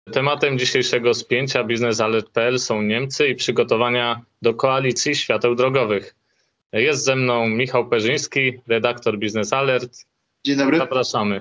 Tematem dzisiejszego spięcia biznesalert.pl są Niemcy i przygotowania do koalicji świateł drogowych. Jest ze mną Michał Perzyński, redaktor Biznes Alert. Dzień dobry. Zapraszamy.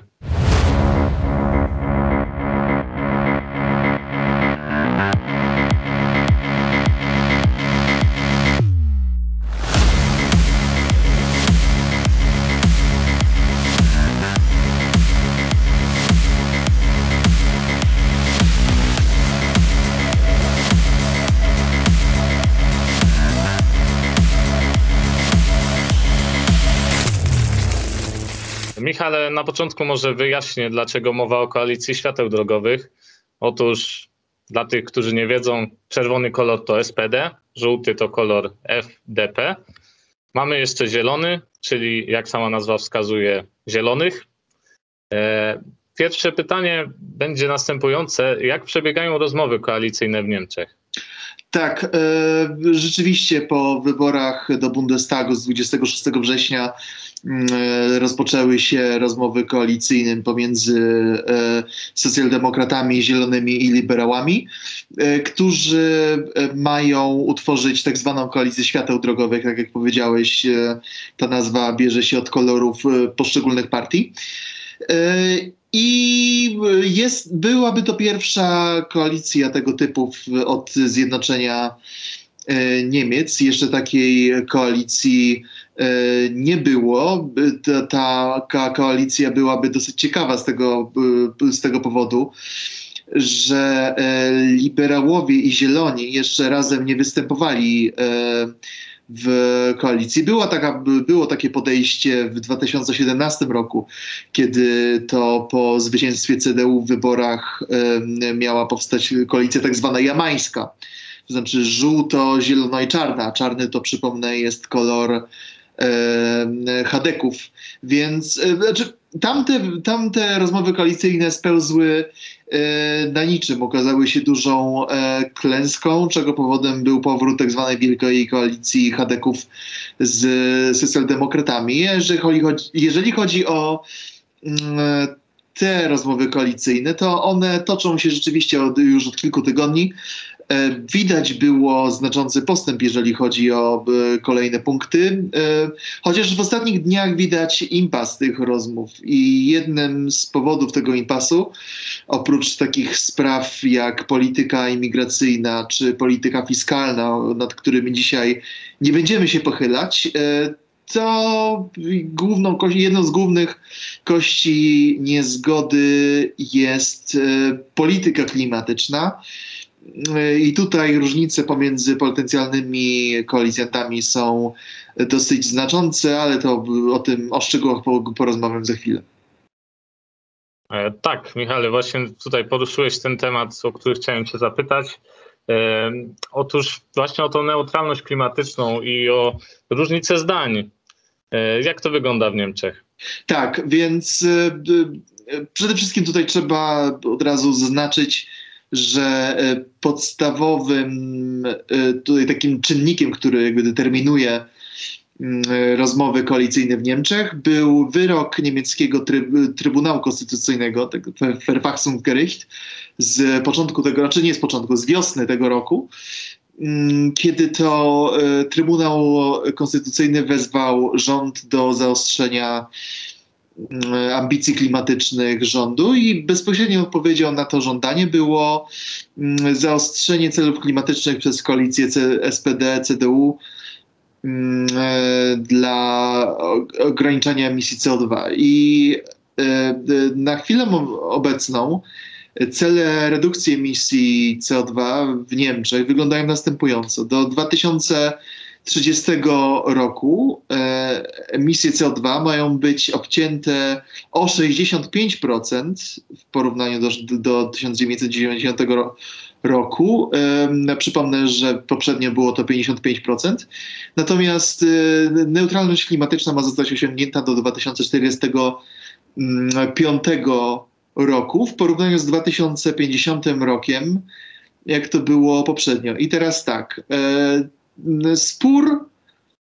Michale, na początku może wyjaśnię, dlaczego mowa o koalicji świateł drogowych. Otóż dla tych, którzy nie wiedzą, czerwony kolor to SPD, żółty to kolor FDP. Mamy jeszcze zielony, czyli jak sama nazwa wskazuje, zielonych. Pierwsze pytanie będzie następujące. Jak przebiegają rozmowy koalicyjne w Niemczech? Tak, rzeczywiście po wyborach do Bundestagu z 26 września rozpoczęły się rozmowy koalicyjne pomiędzy socjaldemokratami, zielonymi i liberałami, którzy mają utworzyć tak zwaną koalicję świateł drogowych. Tak jak powiedziałeś, ta nazwa bierze się od kolorów poszczególnych partii. I byłaby to pierwsza koalicja tego typu od zjednoczenia Niemiec. Jeszcze takiej koalicji nie było. Ta koalicja byłaby dosyć ciekawa z tego powodu, że liberałowie i zieloni jeszcze razem nie występowali w koalicji. Było takie podejście w 2017 roku, kiedy to po zwycięstwie CDU w wyborach miała powstać koalicja tak zwana jamańska. To znaczy żółto, zielono i czarna. Czarny to, przypomnę, jest kolor chadeków. Więc tamte rozmowy koalicyjne spełzły na niczym. Okazały się dużą klęską, czego powodem był powrót tak zwanej wielkiej koalicji chadeków z socjaldemokratami. Jeżeli chodzi o te rozmowy koalicyjne, to one toczą się rzeczywiście już od kilku tygodni. Widać było znaczący postęp, jeżeli chodzi o kolejne punkty, chociaż w ostatnich dniach widać impas tych rozmów i jednym z powodów tego impasu, oprócz takich spraw jak polityka imigracyjna czy polityka fiskalna, nad którymi dzisiaj nie będziemy się pochylać, to jedną z głównych kości niezgody jest polityka klimatyczna. I tutaj różnice pomiędzy potencjalnymi koalicjantami są dosyć znaczące, ale to o szczegółach porozmawiam za chwilę. Tak, Michale, właśnie tutaj poruszyłeś ten temat, o który chciałem cię zapytać. Otóż właśnie o tą neutralność klimatyczną i o różnicę zdań. Jak to wygląda w Niemczech? Tak, więc przede wszystkim tutaj trzeba od razu zaznaczyć, że podstawowym tutaj takim czynnikiem, który jakby determinuje rozmowy koalicyjne w Niemczech, był wyrok niemieckiego Trybunału Konstytucyjnego, Verfassungsgericht, z początku z wiosny tego roku, kiedy to Trybunał Konstytucyjny wezwał rząd do zaostrzenia ambicji klimatycznych rządu i bezpośrednią odpowiedzią na to żądanie było zaostrzenie celów klimatycznych przez koalicję SPD, CDU dla ograniczania emisji CO2. I na chwilę obecną cele redukcji emisji CO2 w Niemczech wyglądają następująco. Do 2030 roku emisje CO2 mają być obcięte o 65% w porównaniu do 1990 roku. Przypomnę, że poprzednio było to 55%. Natomiast neutralność klimatyczna ma zostać osiągnięta do 2045 roku w porównaniu z 2050 rokiem, jak to było poprzednio. I teraz tak, spór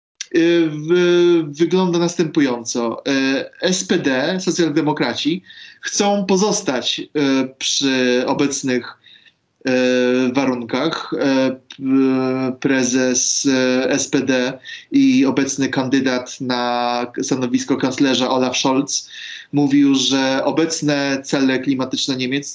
wygląda następująco. SPD, socjaldemokraci, chcą pozostać przy obecnych warunkach. Prezes SPD i obecny kandydat na stanowisko kanclerza Olaf Scholz mówił, że obecne cele klimatyczne Niemiec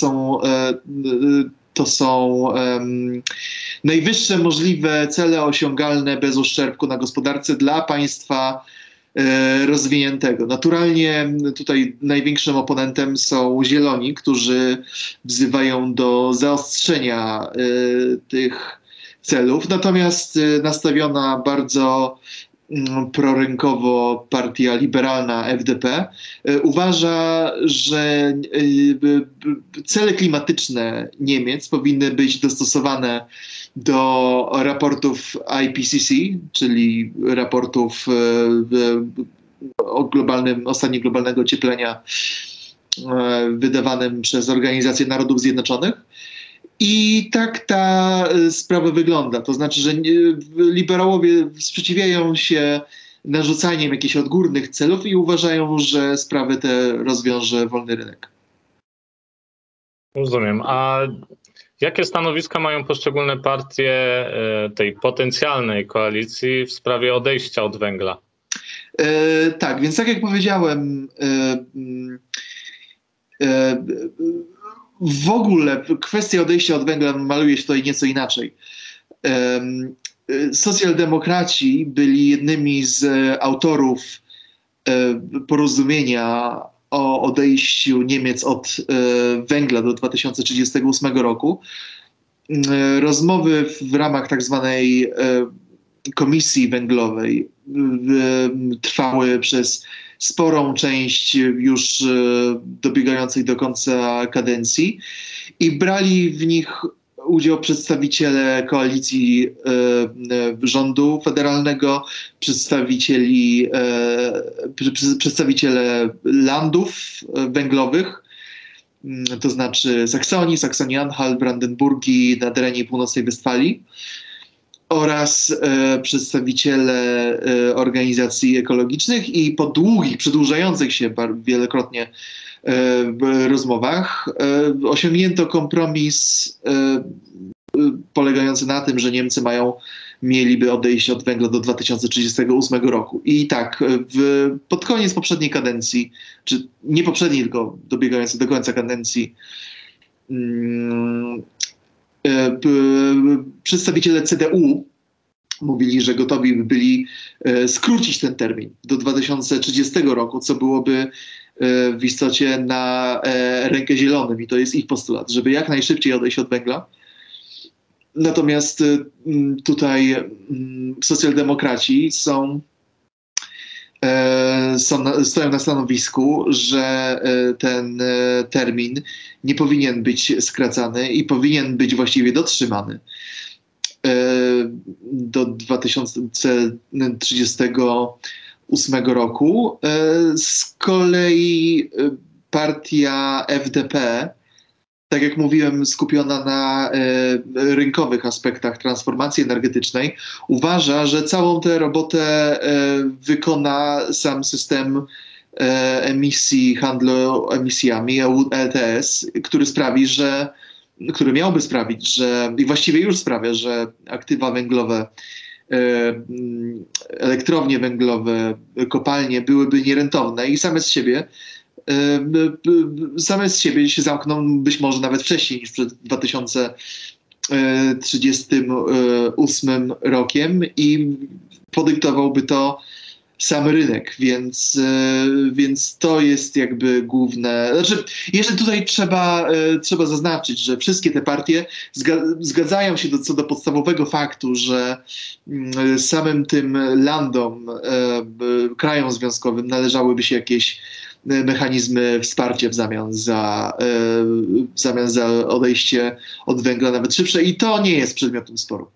to są najwyższe możliwe cele osiągalne bez uszczerbku na gospodarce dla państwa rozwiniętego. Naturalnie tutaj największym oponentem są Zieloni, którzy wzywają do zaostrzenia tych celów. Natomiast nastawiona bardzo prorynkowo partia liberalna FDP uważa, że cele klimatyczne Niemiec powinny być dostosowane do raportów IPCC, czyli raportów o stanie globalnego ocieplenia wydawanym przez Organizację Narodów Zjednoczonych. I tak ta sprawa wygląda. To znaczy, że liberałowie sprzeciwiają się narzucaniem jakichś odgórnych celów i uważają, że sprawy te rozwiąże wolny rynek. Rozumiem. A jakie stanowiska mają poszczególne partie tej potencjalnej koalicji w sprawie odejścia od węgla? Tak, więc tak jak powiedziałem, w ogóle kwestia odejścia od węgla maluje się tutaj nieco inaczej. Socjaldemokraci byli jednymi z autorów porozumienia o odejściu Niemiec od węgla do 2038 roku. Rozmowy w ramach tak zwanej komisji węglowej trwały przez sporą część już dobiegającej do końca kadencji i brali w nich udział przedstawiciele koalicji rządu federalnego, przedstawiciele landów węglowych, to znaczy Saksonii, Saksonii-Anhalt, Brandenburgii, Nadrenii, Północnej Westfalii oraz przedstawiciele organizacji ekologicznych i po długich, przedłużających się wielokrotnie rozmowach osiągnięto kompromis polegający na tym, że Niemcy mieliby odejść od węgla do 2038 roku. I tak, pod koniec poprzedniej kadencji, czy nie poprzedniej, tylko dobiegającej do końca kadencji, przedstawiciele CDU mówili, że gotowi by byli skrócić ten termin do 2030 roku, co byłoby w istocie na rękę Zielonym i to jest ich postulat, żeby jak najszybciej odejść od węgla. Natomiast tutaj socjaldemokraci stoją na stanowisku, że ten termin nie powinien być skracany i powinien być właściwie dotrzymany do 2038 roku. Z kolei partia FDP, tak jak mówiłem, skupiona na rynkowych aspektach transformacji energetycznej, uważa, że całą tę robotę wykona sam system emisji, handlu emisjami, ETS, który miałby sprawić, że i właściwie już sprawia, że aktywa węglowe, elektrownie węglowe, kopalnie byłyby nierentowne i same z siebie się zamkną być może nawet wcześniej niż przed 2038 rokiem i podyktowałby to sam rynek, więc to jest jakby główne. Znaczy, jeszcze tutaj trzeba zaznaczyć, że wszystkie te partie zgadzają się co do podstawowego faktu, że samym tym landom, krajom związkowym należałyby się jakieś mechanizmy wsparcia w zamian za odejście od węgla nawet szybsze i to nie jest przedmiotem sporu.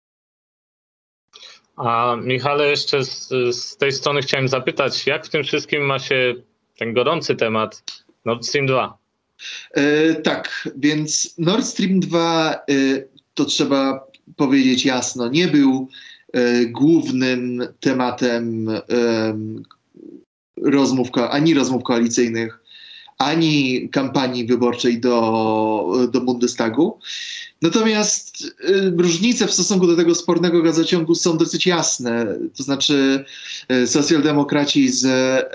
A Michale, jeszcze z tej strony chciałem zapytać, jak w tym wszystkim ma się ten gorący temat Nord Stream 2? Tak, więc Nord Stream 2, to trzeba powiedzieć jasno, nie był głównym tematem rozmów koalicyjnych, ani kampanii wyborczej do Bundestagu. Natomiast różnice w stosunku do tego spornego gazociągu są dosyć jasne. To znaczy socjaldemokraci z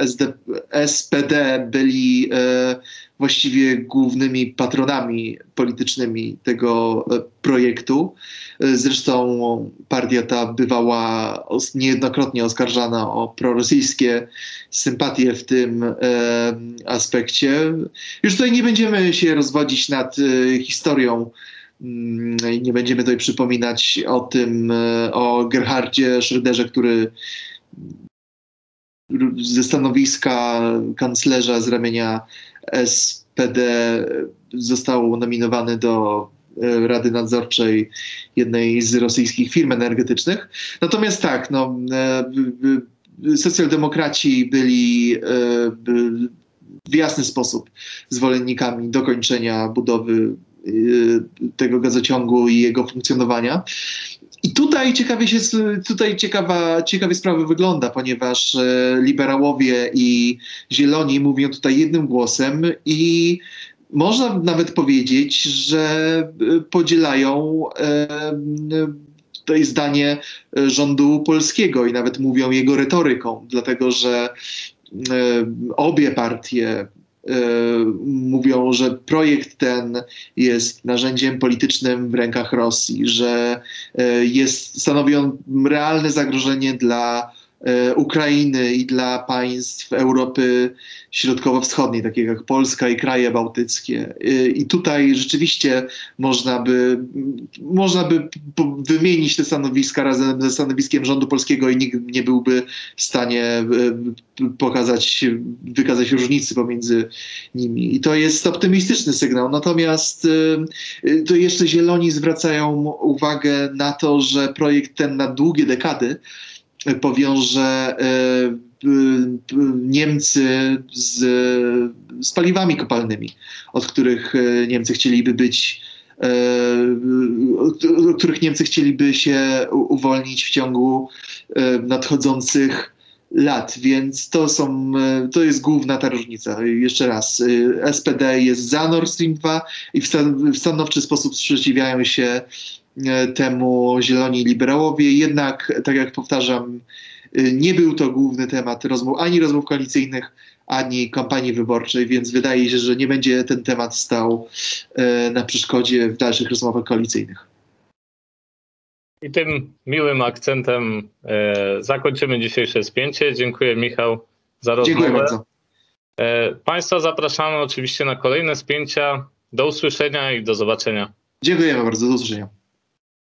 SPD byli właściwie głównymi patronami politycznymi tego projektu. Zresztą partia ta bywała niejednokrotnie oskarżana o prorosyjskie sympatie w tym aspekcie. Już tutaj nie będziemy się rozwodzić nad historią. Nie będziemy tutaj przypominać o tym, o Gerhardzie Schröderze, który ze stanowiska kanclerza z ramienia SPD został nominowany do Rady Nadzorczej jednej z rosyjskich firm energetycznych. Natomiast tak, socjaldemokraci byli w jasny sposób zwolennikami dokończenia budowy tego gazociągu i jego funkcjonowania. I tutaj ciekawie sprawa wygląda, ponieważ liberałowie i zieloni mówią tutaj jednym głosem i można nawet powiedzieć, że podzielają tutaj zdanie rządu polskiego i nawet mówią jego retoryką, dlatego że obie partie mówią, że projekt ten jest narzędziem politycznym w rękach Rosji, że stanowi on realne zagrożenie dla Ukrainy i dla państw Europy Środkowo-Wschodniej, takich jak Polska i kraje bałtyckie. I tutaj rzeczywiście można by wymienić te stanowiska razem ze stanowiskiem rządu polskiego i nikt nie byłby w stanie wykazać różnicy pomiędzy nimi. I to jest optymistyczny sygnał. Natomiast to jeszcze zieloni zwracają uwagę na to, że projekt ten na długie dekady powiąże Niemcy z paliwami kopalnymi, od których Niemcy chcieliby się uwolnić w ciągu nadchodzących lat, więc to jest główna ta różnica. Jeszcze raz, SPD jest za Nord Stream 2 i w stanowczy sposób sprzeciwiają się temu zieloni liberałowie. Jednak, tak jak powtarzam, nie był to główny temat rozmów koalicyjnych, ani kampanii wyborczej, więc wydaje się, że nie będzie ten temat stał na przeszkodzie w dalszych rozmowach koalicyjnych. I tym miłym akcentem zakończymy dzisiejsze spięcie. Dziękuję, Michał, za rozmowę. Dziękuję bardzo. Państwa zapraszamy oczywiście na kolejne spięcia. Do usłyszenia i do zobaczenia. Dziękujemy bardzo. Do usłyszenia.